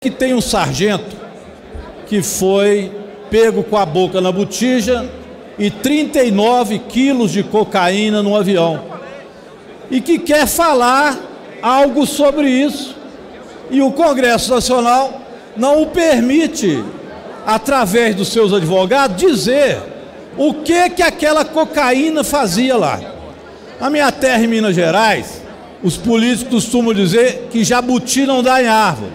que tem um sargento que foi pego com a boca na botija e 39 quilos de cocaína no avião, e que quer falar algo sobre isso, e o Congresso Nacional não o permite, através dos seus advogados, dizer o que aquela cocaína fazia lá. Na minha terra, em Minas Gerais, os políticos costumam dizer que jabuti não dá em árvore.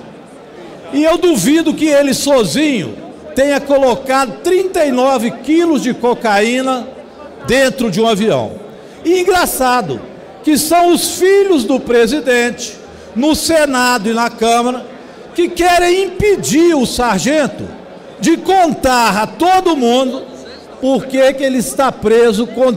E eu duvido que ele sozinho tenha colocado 39 quilos de cocaína dentro de um avião. E engraçado que são os filhos do presidente, no Senado e na Câmara, que querem impedir o sargento de contar a todo mundo por que ele está preso com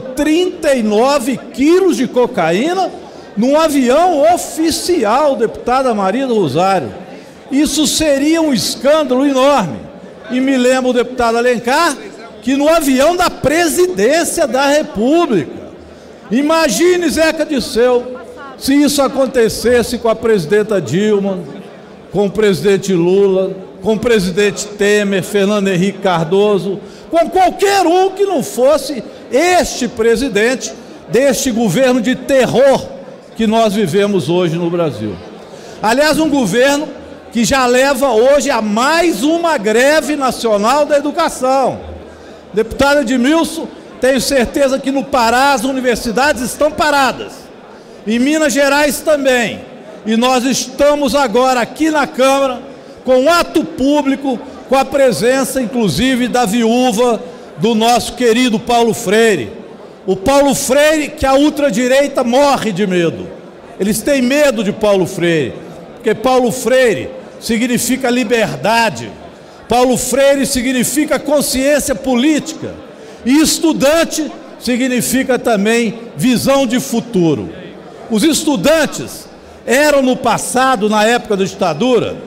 39 quilos de cocaína num avião oficial, deputada Maria do Rosário. Isso seria um escândalo enorme. E me lembro o deputado Alencar, que no avião da presidência da República. Imagine, Zeca Disseu, se isso acontecesse com a presidenta Dilma, com o presidente Lula, com o presidente Temer, Fernando Henrique Cardoso, com qualquer um que não fosse este presidente deste governo de terror que nós vivemos hoje no Brasil. Aliás, um governo que já leva hoje a mais uma greve nacional da educação. Deputado Edmilson, tenho certeza que no Pará as universidades estão paradas. Em Minas Gerais também. E nós estamos agora aqui na Câmara com um ato público, com a presença inclusive da viúva do nosso querido Paulo Freire. O Paulo Freire, que a ultradireita morre de medo. Eles têm medo de Paulo Freire, porque Paulo Freire significa liberdade, Paulo Freire significa consciência política, e estudante significa também visão de futuro. Os estudantes eram no passado, na época da ditadura,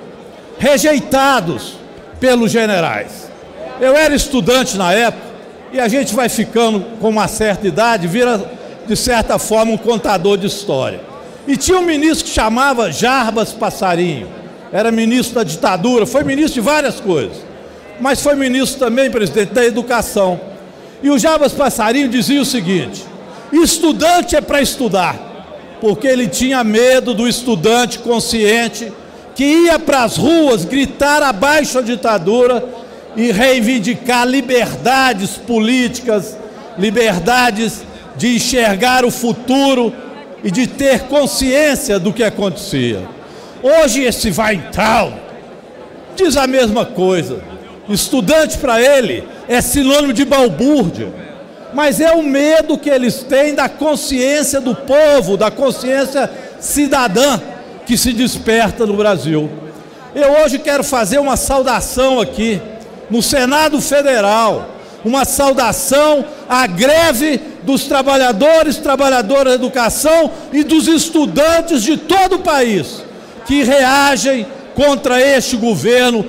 rejeitados pelos generais. Eu era estudante na época, e a gente vai ficando com uma certa idade, vira de certa forma um contador de história. E tinha um ministro que chamava Jarbas Passarinho, era ministro da ditadura, foi ministro de várias coisas, mas foi ministro também, presidente, da educação. E o Jarbas Passarinho dizia o seguinte: estudante é para estudar, porque ele tinha medo do estudante consciente que ia para as ruas gritar abaixo a ditadura e reivindicar liberdades políticas, liberdades de enxergar o futuro e de ter consciência do que acontecia. Hoje esse Weintraub diz a mesma coisa. Estudante para ele é sinônimo de balbúrdia, mas é o medo que eles têm da consciência do povo, da consciência cidadã que se desperta no Brasil. Eu hoje quero fazer uma saudação aqui no Senado Federal, uma saudação à greve dos trabalhadores, trabalhadoras da educação e dos estudantes de todo o país que reagem contra este governo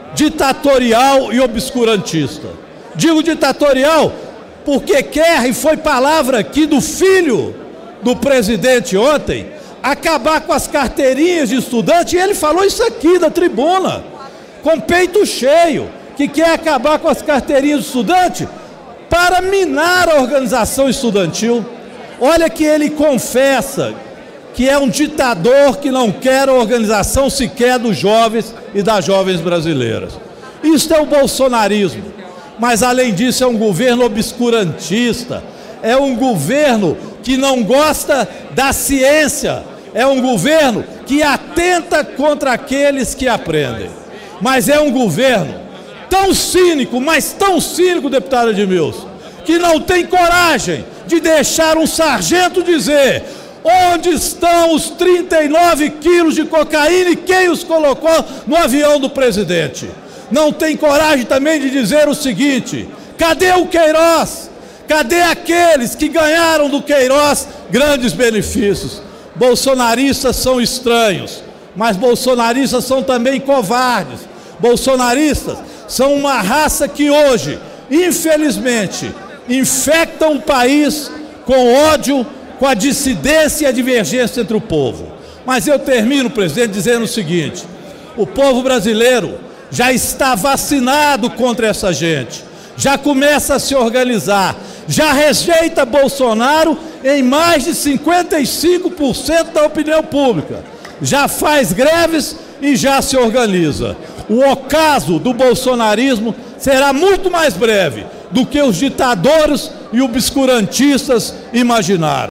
ditatorial e obscurantista. Digo ditatorial porque quer, e foi palavra aqui do filho do presidente ontem, acabar com as carteirinhas de estudante, e ele falou isso aqui da tribuna, com peito cheio, que quer acabar com as carteirinhas de estudante para minar a organização estudantil. Olha que ele confessa que é um ditador que não quer a organização sequer dos jovens e das jovens brasileiras. Isso é o bolsonarismo, mas além disso é um governo obscurantista, é um governo que não gosta da ciência, é um governo que atenta contra aqueles que aprendem, mas é um governo tão cínico, mas tão cínico, deputado Edmilson, que não tem coragem de deixar um sargento dizer onde estão os 39 quilos de cocaína e quem os colocou no avião do presidente. Não tem coragem também de dizer o seguinte: cadê o Queiroz? Cadê aqueles que ganharam do Queiroz grandes benefícios? Bolsonaristas são estranhos, mas bolsonaristas são também covardes. Bolsonaristas são uma raça que hoje, infelizmente, infectam o país com ódio, com a dissidência e a divergência entre o povo. Mas eu termino, presidente, dizendo o seguinte: O povo brasileiro já está vacinado contra essa gente, já começa a se organizar, já rejeita Bolsonaro em mais de 55% da opinião pública, já faz greves e já se organiza. O ocaso do bolsonarismo será muito mais breve do que os ditadores e obscurantistas imaginaram.